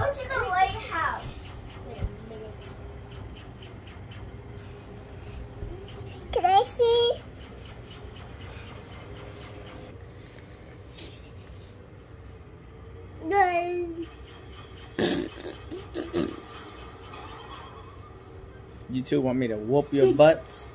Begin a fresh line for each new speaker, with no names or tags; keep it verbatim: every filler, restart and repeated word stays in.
go to the lighthouse. Wait a minute. Can I see? No.
You two want me to whoop your butts?